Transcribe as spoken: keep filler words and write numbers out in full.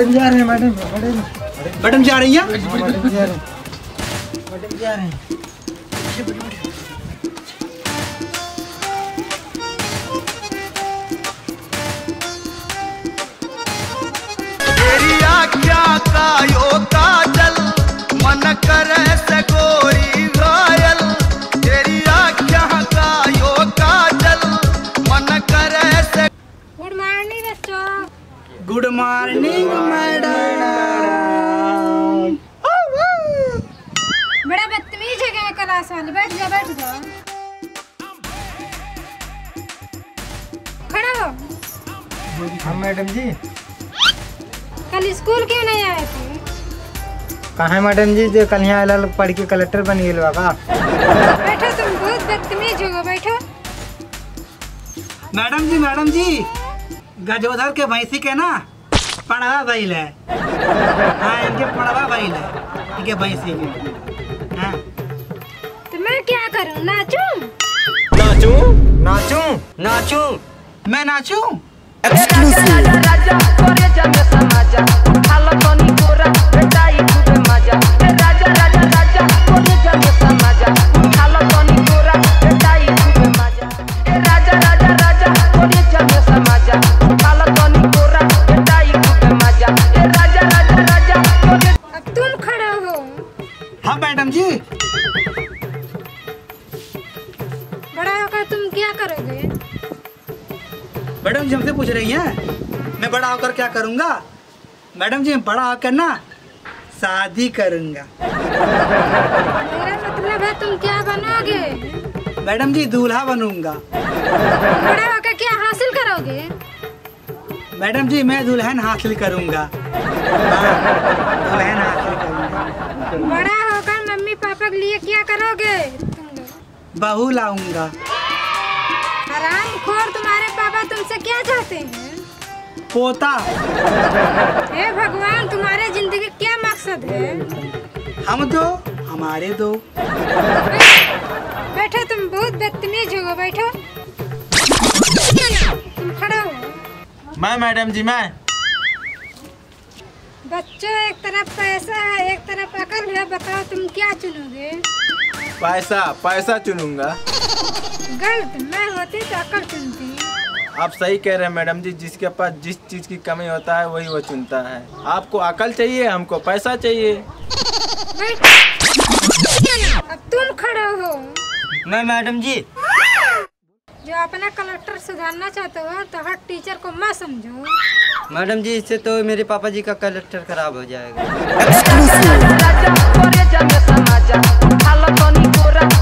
Madam जा रहे हैं मैडम मैडम मैडम जा रही हैं मैडम जा रहे हैं मैडम जा रहे हैं। तेरी आँखियाँ का यो काजल मन करे से गोरी घायल। तेरी आँखियाँ का यो काजल मन करे से। गुड मॉर्निंग बच्चों। Good morning madam. बड़ा बदतमीज है क्या क्लास वाले। बैठ जाओ बैठ जाओ। खड़ा हो। हाँ मैडम जी। कल स्कूल क्यों नहीं आए थे? कहाँ है मैडम जी जो कल यहाँ आला पढ़ के कलेक्टर बन गए बाबा। बैठो तुम बहुत बदतमीज हो। बैठो। मैडम जी मैडम जी गजोधर के भैंसी के ना पढ़वा भइल है। हाँ इनके पढ़वा भइल है इनके भैंसी के। हाँ तो मैं क्या करूँ? नाचूं? नाचूं नाचूं नाचूं? मैं नाचूं? अब तुम खड़ा हो। हाँ मैडम जी। बड़ा होकर तुम क्या करोगे? मैडम जी हमसे पूछ रही हैं मैं बड़ा होकर क्या करूँगा? मैडम जी बड़ा होकर ना शादी करूँगा। मेरा मतलब है तुम क्या बनोगे? मैडम जी दूल्हा बनूंगा। बड़ा होकर क्या हासिल करोगे? मैडम जी मैं दुल्हन हासिल करूँगा। हाँ, दुल्हन हासिल करूँगा। बड़ा होकर मम्मी पापा के लिए क्या करोगे? तुम लोग बहू लाऊंगा। हरामखोर, तुम्हारे पापा तुमसे क्या चाहते हैं? पोता। हे भगवान, तुम्हारे जिंदगी क्या मकसद है? हम दो हमारे दो। बैठो तुम बहुत बदतमीज हो। बैठो। तुम खड़ा हो। मैं मैडम जी मैं। बच्चों एक तरफ पैसा है एक तरफ अकल है। बताओ तुम क्या चुनोगे? पैसा पैसा चुनूंगा। गलत। मैं होती तो अकल चुनती। आप सही कह रहे हैं मैडम जी। जिसके पास जिस चीज की कमी होता है वही वो चुनता है। आपको अकल चाहिए हमको पैसा चाहिए। अब तुम खड़े हो। मैं मैडम जी। जो अपना कलेक्टर सुधारना चाहते हो तो हर टीचर को मत समझो। मैडम जी इससे तो मेरे पापा जी का कलेक्टर खराब हो जाएगा।